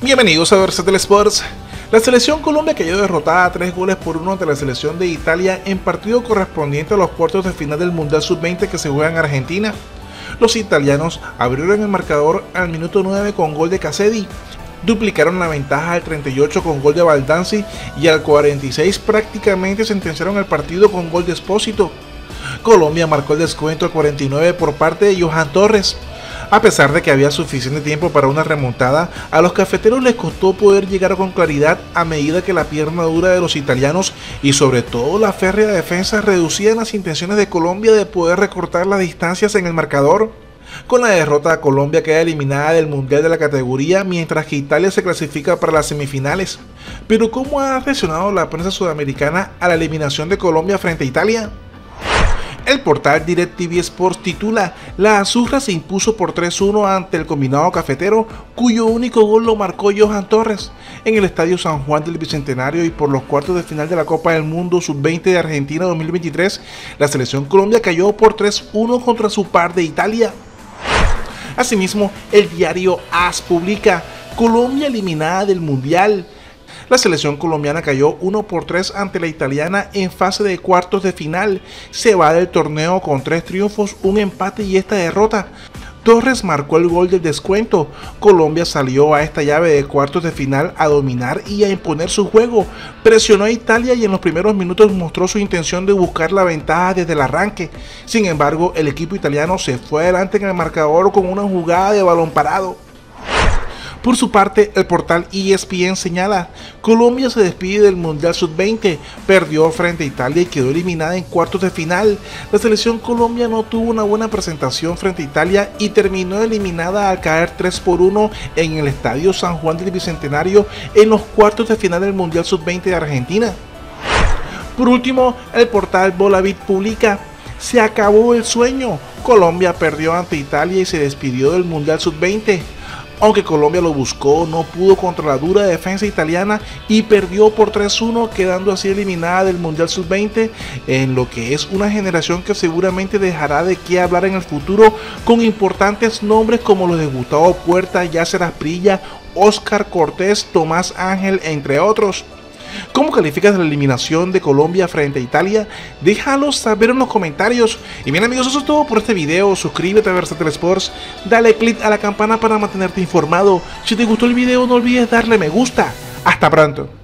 Bienvenidos a Versatel Sports. La selección Colombia cayó derrotada 3-1 ante la selección de Italia en partido correspondiente a los cuartos de final del Mundial Sub-20 que se juega en Argentina. Los italianos abrieron el marcador al minuto 9 con gol de Cassedi, duplicaron la ventaja al 38 con gol de Baldanzi y al 46 prácticamente sentenciaron el partido con gol de Espósito. Colombia marcó el descuento al 49 por parte de Johan Torres. A pesar de que había suficiente tiempo para una remontada, a los cafeteros les costó poder llegar con claridad a medida que la pierna dura de los italianos y sobre todo la férrea defensa reducían las intenciones de Colombia de poder recortar las distancias en el marcador. Con la derrota, Colombia queda eliminada del Mundial de la categoría, mientras que Italia se clasifica para las semifinales. Pero ¿cómo ha reaccionado la prensa sudamericana a la eliminación de Colombia frente a Italia? El portal DirecTV Sports titula: La Azurra se impuso por 3-1 ante el combinado cafetero, cuyo único gol lo marcó Johan Torres. En el Estadio San Juan del Bicentenario y por los cuartos de final de la Copa del Mundo Sub-20 de Argentina 2023, la selección Colombia cayó por 3-1 contra su par de Italia. Asimismo, el diario AS publica: Colombia eliminada del Mundial. La selección colombiana cayó 1-3 ante la italiana en fase de cuartos de final. Se va del torneo con 3 triunfos, un empate y esta derrota. Torres marcó el gol del descuento. Colombia salió a esta llave de cuartos de final a dominar y a imponer su juego. Presionó a Italia y en los primeros minutos mostró su intención de buscar la ventaja desde el arranque. Sin embargo, el equipo italiano se fue adelante en el marcador con una jugada de balón parado. Por su parte, el portal ESPN señala: Colombia se despide del Mundial Sub-20, perdió frente a Italia y quedó eliminada en cuartos de final. La selección Colombia no tuvo una buena presentación frente a Italia y terminó eliminada al caer 3-1 en el Estadio San Juan del Bicentenario en los cuartos de final del Mundial Sub-20 de Argentina. Por último, el portal Bolavit publica: Se acabó el sueño, Colombia perdió ante Italia y se despidió del Mundial Sub-20. Aunque Colombia lo buscó, no pudo contra la dura defensa italiana y perdió por 3-1, quedando así eliminada del Mundial Sub-20, en lo que es una generación que seguramente dejará de qué hablar en el futuro, con importantes nombres como los de Gustavo Puerta, Yasser Asprilla, Oscar Cortés, Tomás Ángel, entre otros. ¿Cómo calificas la eliminación de Colombia frente a Italia? Déjalo saber en los comentarios. Y bien amigos, eso es todo por este video. Suscríbete a Versatel Sports, dale click a la campana para mantenerte informado. Si te gustó el video no olvides darle me gusta. Hasta pronto.